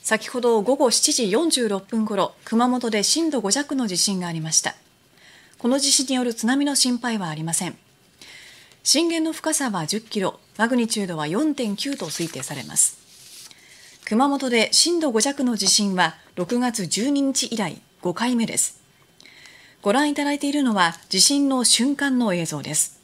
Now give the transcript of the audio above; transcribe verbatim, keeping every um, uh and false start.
先ほど午後しちじよんじゅうろっぷんごろ、熊本で震度ご弱の地震がありました。この地震による津波の心配はありません。震源の深さはじゅっキロ、マグニチュードは よんてんきゅう と推定されます。熊本で震度ご弱の地震はろくがつじゅうににち以来ごかいめです。ご覧いただいているのは地震の瞬間の映像です。